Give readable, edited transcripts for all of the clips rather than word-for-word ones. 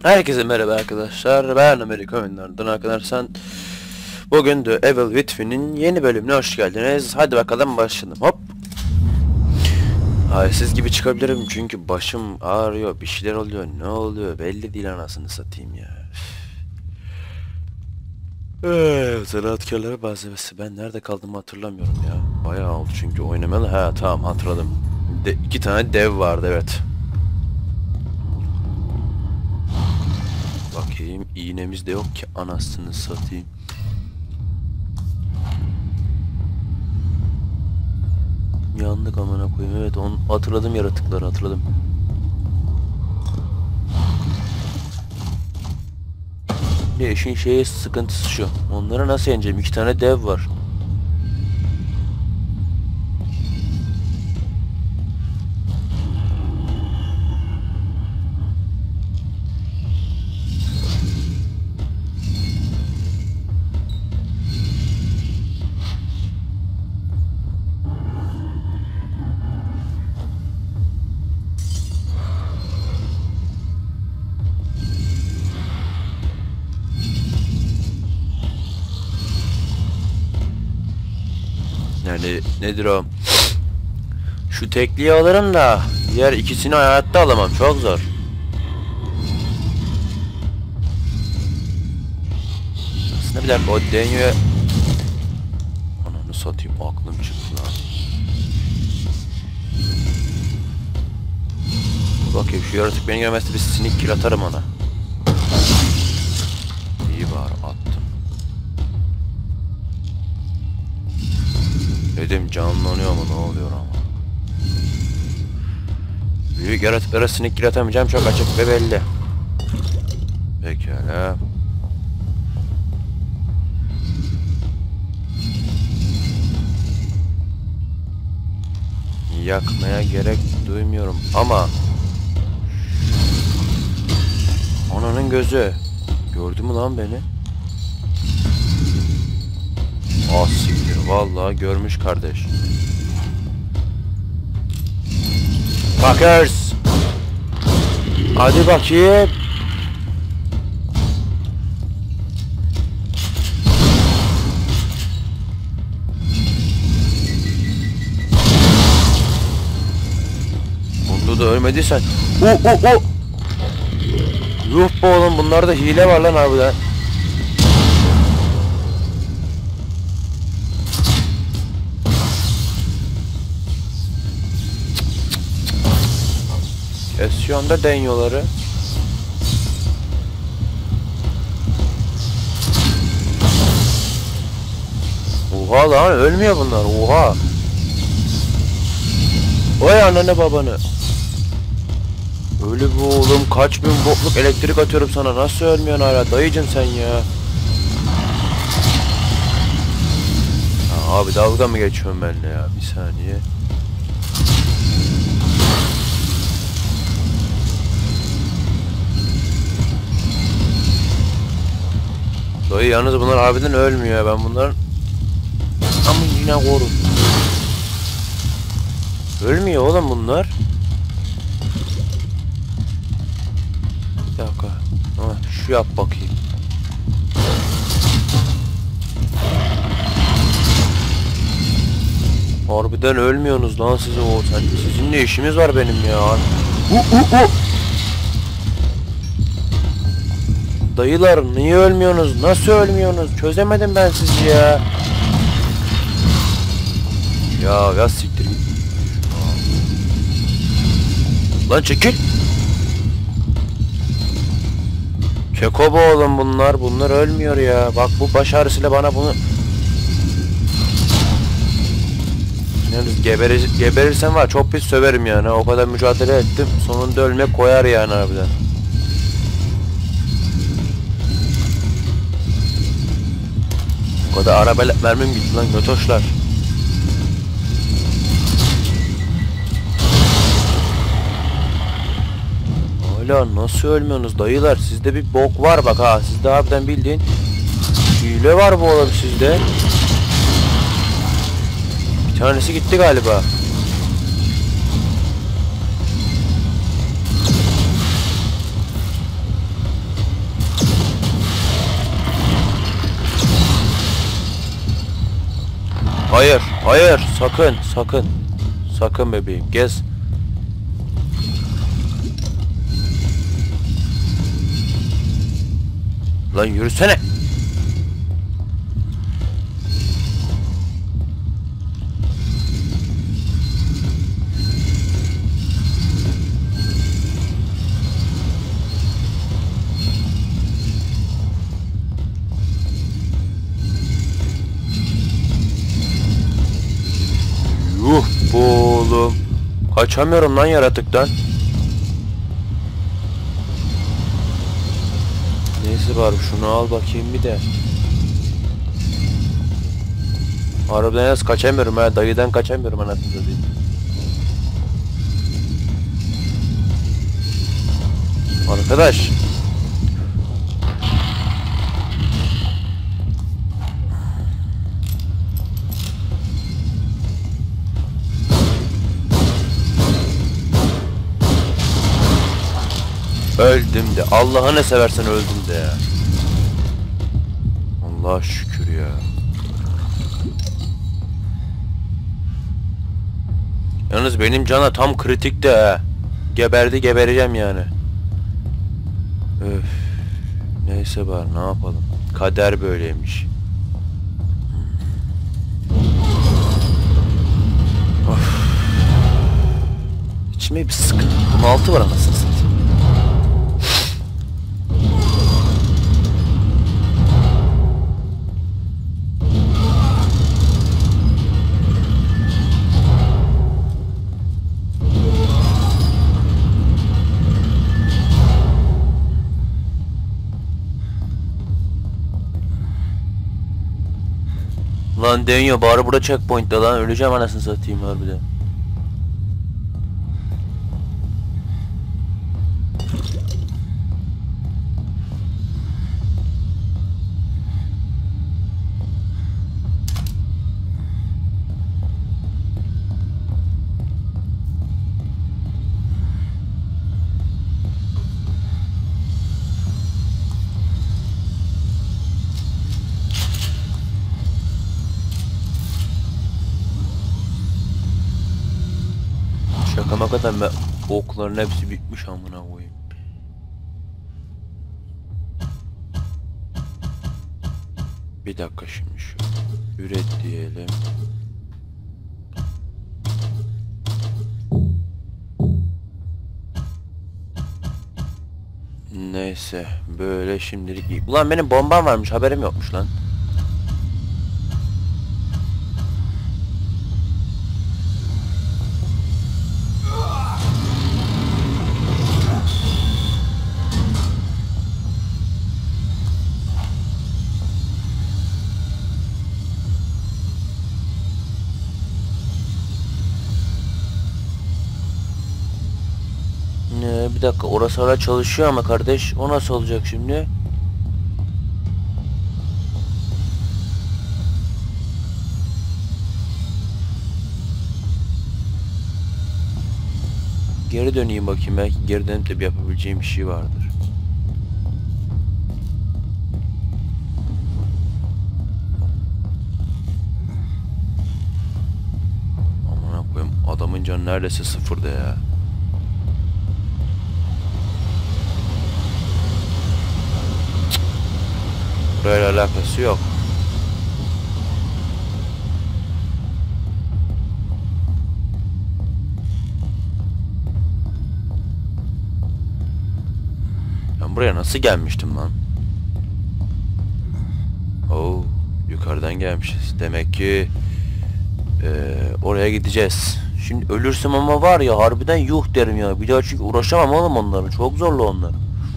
Herkese merhaba arkadaşlar, ben Amerika oyunlarından arkadaşlar. Bugün The Evil Within'in yeni bölümüne hoş geldiniz. Hadi bakalım başlayalım. Hop. Halsiz gibi çıkabilirim çünkü başım ağrıyor, bir şeyler oluyor, ne oluyor belli değil, anasını satayım ya. Zanaatkarlara malzemesi, ben nerede kaldığımı hatırlamıyorum ya. Bayağı oldu çünkü oynamalı. Ha tamam, hatırladım. İki tane dev vardı, evet. Bakayım, iğnemiz de yok ki, anasını satayım. Yandık amına koyayım. Evet, onu hatırladım, yaratıkları hatırladım. Ne işin şeye sıkıntısı şu. Onları nasıl yeneceğim? İki tane dev var. Yani nedir o? Şu tekliği alırım da diğer ikisini hayatta alamam. Çok zor. Aslında bir dakika, o deniyor. Ananı satayım, aklım çıktı lan. Bakayım, şu yaratık beni görmezse bir sinik kill atarım ona. İyi var, attım. Dedim canlanıyor mu, ne oluyor ama. Büyük yaratıklara sinik kill atamayacağım, çok açık ve belli. Pekala. Yakmaya gerek duymuyorum ama ananın gözü gördü mü lan beni? Ah siktir, vallahi görmüş kardeş. Fuckers, hadi bakayım. Bunda da ölmediysen. Yuh be oğlum, bunlarda hile var lan harbiden. Kesiyorsun da deniyorları. Oha lan, ölmüyor bunlar, oha. Vay ananı babanı. Öyle bu oğlum, kaç bin voltluk elektrik atıyorum sana, nasıl ölmüyorsun hala dayıcın sen ya. Ha, abi dalga mı geçiyorum benimle ya, bir saniye. Dayı yalnız bunlar harbiden ölmüyor ya, ben bunların ama yine korum. Ölmüyor oğlum bunlar. Bir dakika. Ha, şu yap bakayım. Harbiden ölmüyorsunuz lan siz, o sen. Sizinle işimiz var benim ya. Dayılar niye ölmüyorsunuz? Nasıl ölmüyorsunuz? Çözemedim ben sizi ya. Ya siktir git. Lan çekil. Kekobo oğlum bunlar. Bunlar ölmüyor ya. Bak bu baş ağrısıyla bana bunu... Yani geberirsem var, çok pis söverim yani. O kadar mücadele ettim. Sonunda ölmek koyar yani harbiden. O kadar arabayla mermim gitti lan götoşlar. Hala nasıl ölmüyorsunuz dayılar? Sizde bir bok var bak ha. Sizde harbiden bildiğin hile var bu oğlum sizde. Bir tanesi gitti galiba. Hayır, hayır, sakın, sakın. Sakın bebeğim, gez. Lan yürüsene. Yuh bu oğlum. Kaçamıyorum lan yaratıktan. Neyse bari şunu al bakayım bir de. Harbiden yaz kaçamıyorum ha, dayıdan kaçamıyorum anasını satayım. Arkadaş. Öldüm de. Allah'ını seversen öldüm de ya. Allah'a şükür ya. Yalnız benim cana tam kritikte ha. Geberdi, gebereceğim yani. Öf. Neyse bari ne yapalım. Kader böyleymiş. Of. İçime bir sıkıntı. Bunaltı var anasını satayım. Lan dönüyor bari burada checkpoint'ta lan, öleceğim anasını satayım harbiden. Şaka makadan be, okların hepsi bitmiş amına koyayım. Bir dakika şimdi şu üret diyelim. Neyse böyle şimdilik iyi. Ulan benim bombam varmış, haberim yokmuş lan. Bir dakika, orası hala çalışıyor ama kardeş, o nasıl olacak şimdi? Geri döneyim bakayım, belki geri dönüp de bir yapabileceğim bir şey vardır. Aman koyayım, adamın canı neredeyse sıfırda ya. Burayla alakası yok. Ben buraya nasıl gelmiştim lan? Oo, yukarıdan gelmişiz. Demek ki oraya gideceğiz. Şimdi ölürsem ama var ya, harbiden yuh derim ya. Bir daha çünkü uğraşamam oğlum onları. Çok zorlu onlar.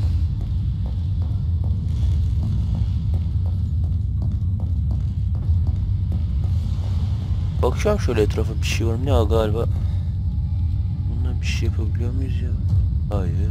Bakacağım şöyle etrafa, bir şey var mı? Ne galiba. Bundan bir şey yapabiliyor muyuz ya? Hayır.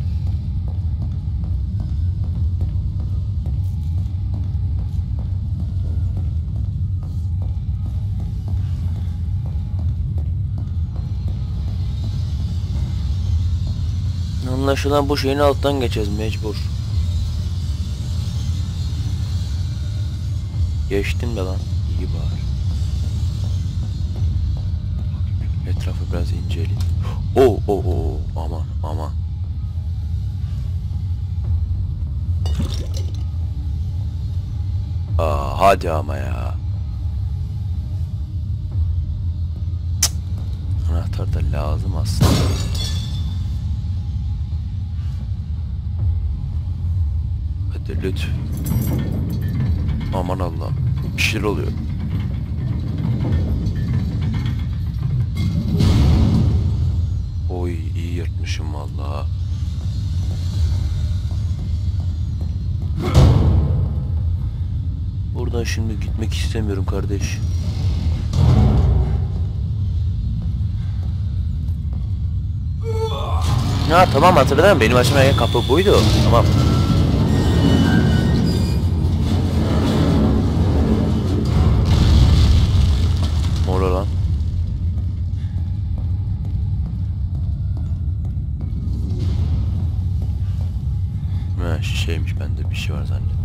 Anlaşılan bu şeyin alttan geçeceğiz mecbur. Geçtim de lan. İyi bari. Etrafı biraz inceleyeyim. Oo, aman aman. Hadi ama ya. Cık. Anahtar da lazım aslında. Hadi lütfen. Aman Allah'ım. Bir şeyler oluyor. Oy, iyi yırtmışım vallahi. Buradan şimdi gitmek istemiyorum kardeş. Ha tamam, hatırladım, benim açmaya gelen kapı buydu. Tamam. Ne oluyor lan? Ha, şişeymiş, bende bir şey var zannettim.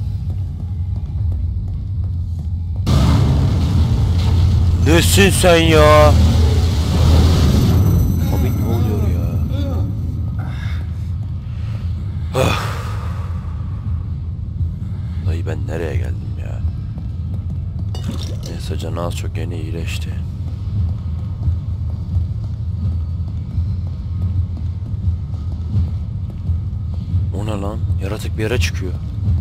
Nesin sen ya? Abi ne oluyor ya? Dayı ben nereye geldim ya? Neyse, canı az çok yine iyileşti. O ne lan? Yaratık bir yere çıkıyor.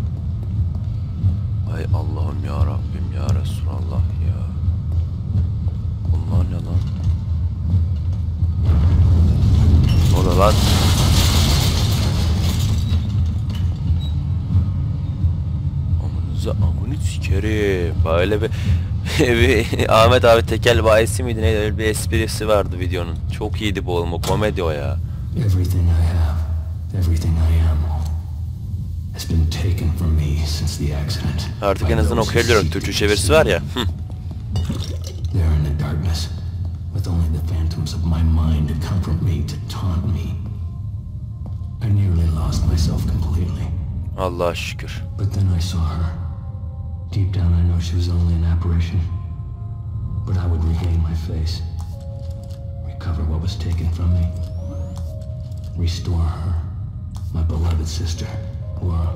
Ay Allah'ım ya Rabbim ya Resulallah ya. Bunlar ne lan? O ne lan? Amını sikerim. Böyle bir Ahmet abi tekel bayisi miydi neydi, öyle bir esprisi vardı videonun. Çok iyiydi bu oğlum, o komedi o ya. Everything I have, everything I am has been taken from me since the accident. Artık en azından okuyabiliyorum. Türkçe çevirisi var ya. There in the darkness, with only the phantoms of my mind to comfort me, to taunt me. I nearly lost myself completely. Allah'a şükür. But then I saw her. Deep down I know she was only an apparition. But I would regain my face. Recover what was taken from me. Restore her, my beloved sister, Laura.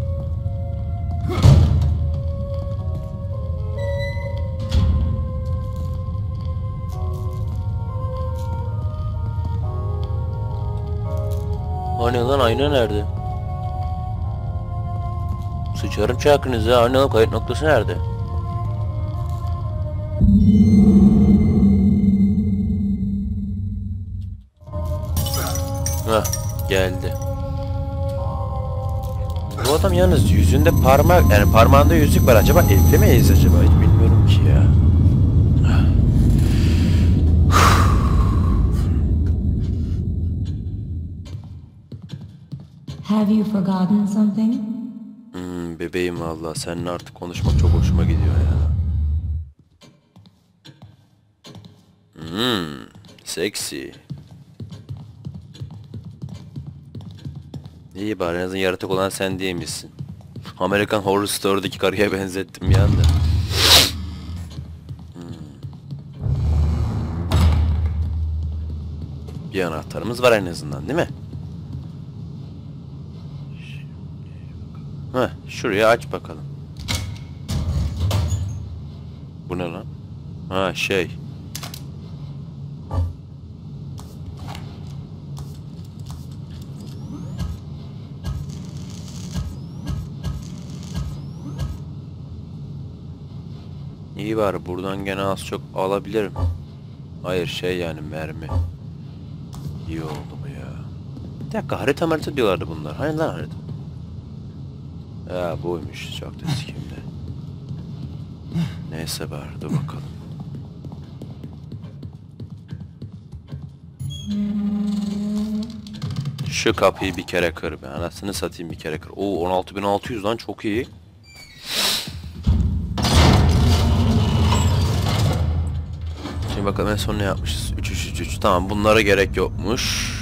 Hani lan, ayna nerede? Sıçarım çakınıza. Hani lan, kayıt noktası nerede? Heh, geldi. Bu adam yalnız yüzünde parmak, yani parmağında yüzük var, acaba evli miyiz acaba, hiç bilmiyorum ki ya. Have you forgotten something? Bebeğim vallahi, seninle artık konuşmak çok hoşuma gidiyor ya. Seksi. İyi bari, en azından yaratık olan sen değilmişsin. American Horror Story'daki karıya benzettim bir anda. Bir anahtarımız var en azından, değil mi? Heh, şuraya aç bakalım. Bu ne lan? Ha şey. İyi bari, buradan gene az çok alabilirim. Hayır şey, yani mermi. İyi oldu bu ya. Bir dakika, harita diyorlardı bunlar. Hani lan harita? Ya buymuş, çok da sikimde. Neyse bari, dur bakalım. Şu kapıyı bir kere kır be, anasını satayım, bir kere kır. Oo, 16.600 lan, çok iyi. Şimdi bakalım en son ne yapmışız? 3 tamam, bunlara gerek yokmuş.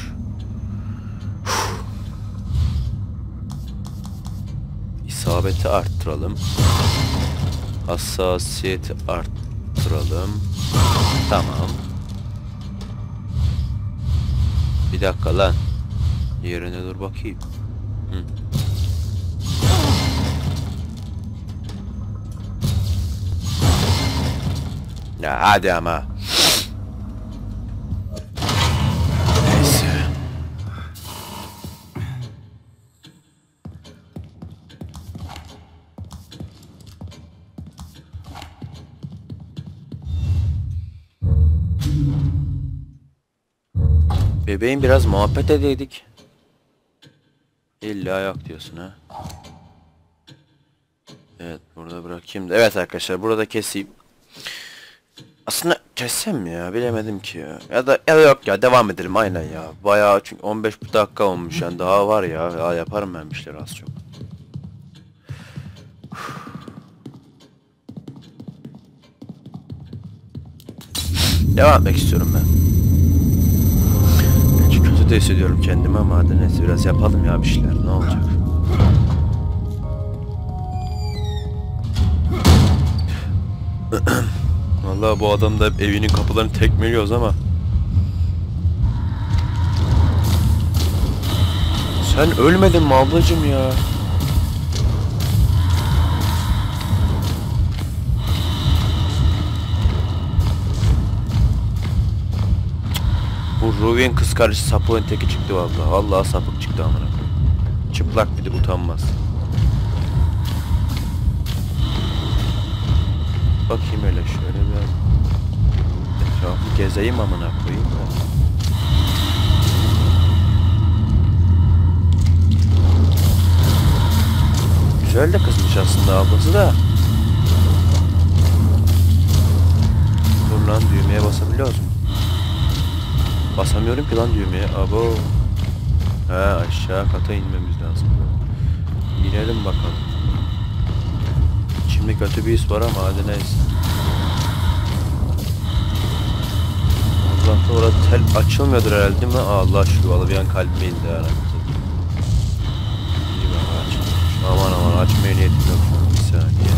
İsabeti arttıralım. Hassasiyeti arttıralım. Tamam. Bir dakika lan. Yerine dur bakayım. Hı. Ya hadi ama. Neyse. Bebeğin biraz muhabbet edeydik. İlla yok diyorsun ha. Evet, burada bırakayım da. Evet arkadaşlar, burada keseyim. Aslında kessem mi ya, bilemedim ki ya. Ya da yok ya, devam edelim aynen ya. Bayağı, çünkü 15 dakika olmuş yani, daha var ya yaparım ben bir şeyler az çok. Devam etmek istiyorum ben. Çünkü kötü de hissediyorum kendimi ama hadi neyse, biraz yapalım ya bir şeyler, ne olacak. Vallahi bu adam da evinin kapılarını tekmeliyoruz ama. Sen ölmedin mi ablacım ya? Bu Ruvien kız kardeşi sapığın teki çıktı vallahi. Vallahi sapık çıktı amına koyayım. Çıplak bir de utanmaz. Bakayım öyle şöyle biraz. Etrafı gezeyim amına koyayım da. Güzel de kızmış aslında ablası da. Dur lan, düğmeye basabiliyoruz mu? Basamıyorum ki lan düğmeye. Abo. He, aşağı kata inmemiz lazım. İnelim bakalım. Şimdi kötü bir his var ama hadi neyse. Allah'ta orada tel açılmıyordur herhalde değil mi? Allah şükür, valla bir an kalbime indi herhalde. İyi bak, aç. Aman aman, açmaya niyetim yok şu an, bir saniye.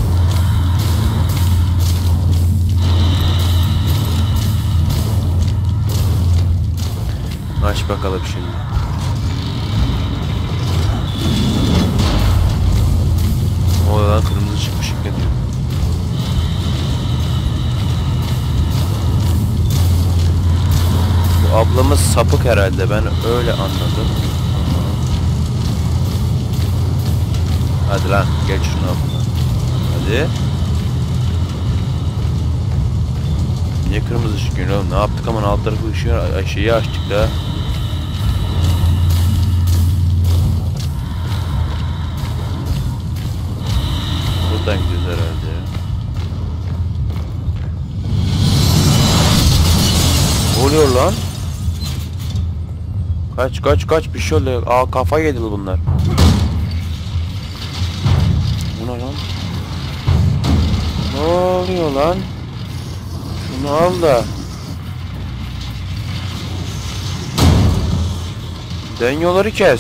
Aç bakalım şimdi. Oradan kırmızı çıkmış, ne diyor? Bu ablamız sapık herhalde, ben öyle anladım. Hadi lan, geç şunu abla. Hadi. Niye kırmızı çıkıyor oğlum? Ne yaptık, aman alt tarafı ışığı, şeyi açtık da. Buradan gidiyoruz herhalde ya. Ne oluyor lan? Kaç bir şey oluyor. Aa, kafa yedi bunlar. Bu ne lan? Ne oluyor lan? Şunu al da. Denyoları kes.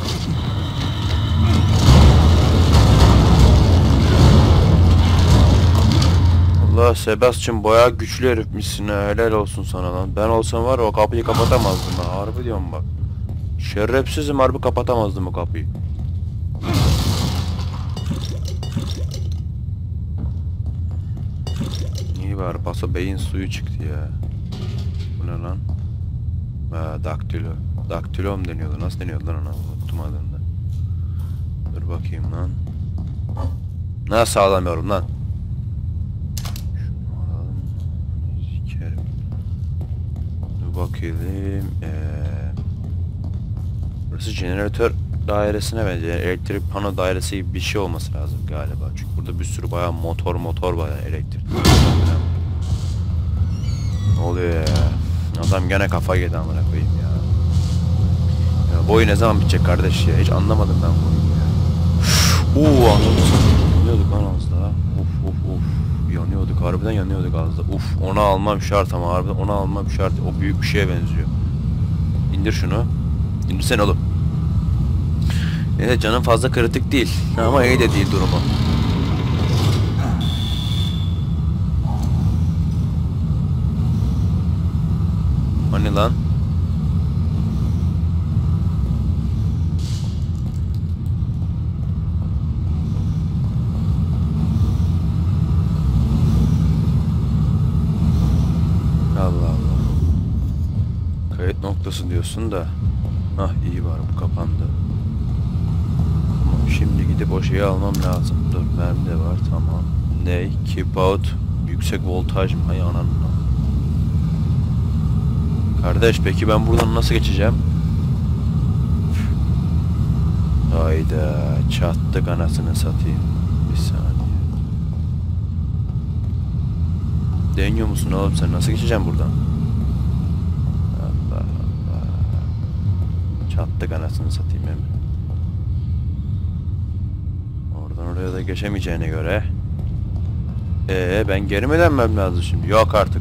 Allah, Sebastian bayağı güçlü herifmişsin ha, helal olsun sana lan. Ben olsam var ya, o kapıyı kapatamazdım ha, harbi diyorum bak. Şerefsizim, harbi kapatamazdım o kapıyı. İyi var, paso beyin suyu çıktı ya. Bu ne lan? Ha, daktilo. Daktilo mu deniyordu? Nasıl deniyordu lan ona? Unuttum adını. Dur bakayım lan. Nasıl alamıyorum lan? Bakayım. Burası jeneratör dairesine benziyor. Elektrik pano dairesi gibi bir şey olması lazım galiba. Çünkü burada bir sürü bayağı motor var yani, elektrik. Ne oluyor ya? Adam gene kafa yedi amına koyayım ya. Ya bu oyun ne zaman bitecek kardeş ya? Hiç anlamadım ben bu oyunu ya. Anladım. Yanıyorduk lan az daha. Of. Yanıyorduk, harbiden yanıyorduk az da. Onu almam şart ama harbiden onu almam şart. O büyük bir şeye benziyor. İndir şunu. İndirsen oğlum. Evet, canım fazla kritik değil. Ama iyi de değil durumu. Hani lan? İşaret noktası diyorsun da. Ah iyi var, bu kapandı. Tamam, şimdi gidip o şeyi almam lazım. Dur, mermi de var, tamam. Ne? Keep out. Yüksek voltaj mı? Hay ananı. Kardeş peki ben buradan nasıl geçeceğim? Hayda, çattık anasını satayım. Bir saniye. Deniyor musun oğlum sen? Nasıl geçeceğim buradan? Allah Allah. Çattık anasını satayım hemen. Oradan oraya da geçemeyeceğine göre. Ben geri mi dönmem lazım şimdi? Yok artık.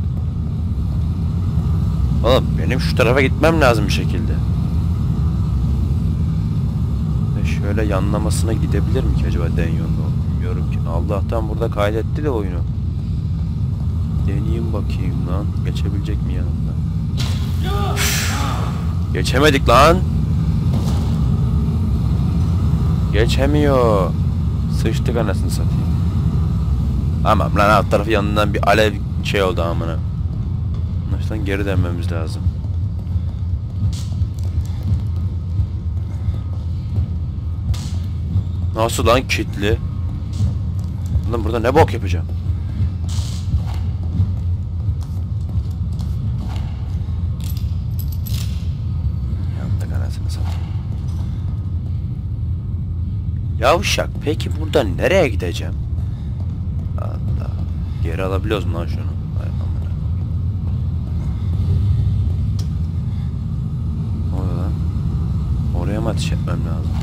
Oğlum benim şu tarafa gitmem lazım bir şekilde. Şöyle yanlamasına gidebilir mi ki acaba Denyon'da? Bilmiyorum ki. Allah'tan burada kaydetti de oyunu. Deneyeyim bakayım lan. Geçebilecek mi yanımda? Geçemedik lan. Geçemiyor. Sıçtık anasını satayım. Tamam lan, alt tarafı yanından bir alev şey oldu amına. Baştan geri dönmemiz lazım. Nasıl lan kilitli? Lan burada ne bok yapacağım? Yandık anasını satayım. Yavşak, peki buradan nereye gideceğim? Allah. Geri alabiliyoruz mu lan şunu? Hay amına. Ne oluyor lan? Oraya mı ateş etmem lazım?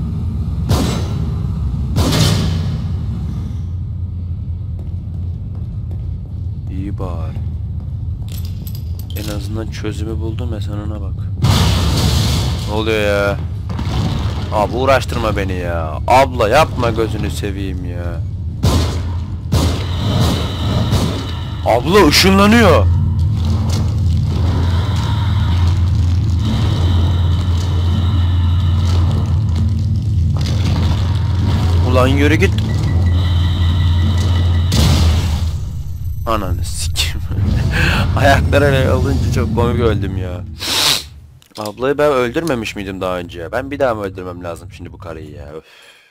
İyi bari. En azından çözümü buldum ya, sen ona bak. Ne oluyor ya? Abi uğraştırma beni ya. Abla yapma, gözünü seveyim ya. Abla ışınlanıyor. Ulan yürü git. Ananı sikim. Ayaklarıyla alınca çok komik öldüm ya. Ablayı ben öldürmemiş miydim daha önce? Ben bir daha mı öldürmem lazım şimdi bu karıyı ya? Öf.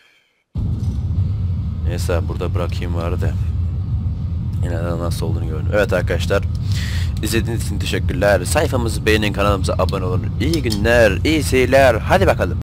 Neyse burada bırakayım vardı. Yine de nasıl olduğunu gördüm. Evet arkadaşlar. İzlediğiniz için teşekkürler. Sayfamızı beğenin, kanalımıza abone olun. İyi günler, iyi seyirler. Hadi bakalım.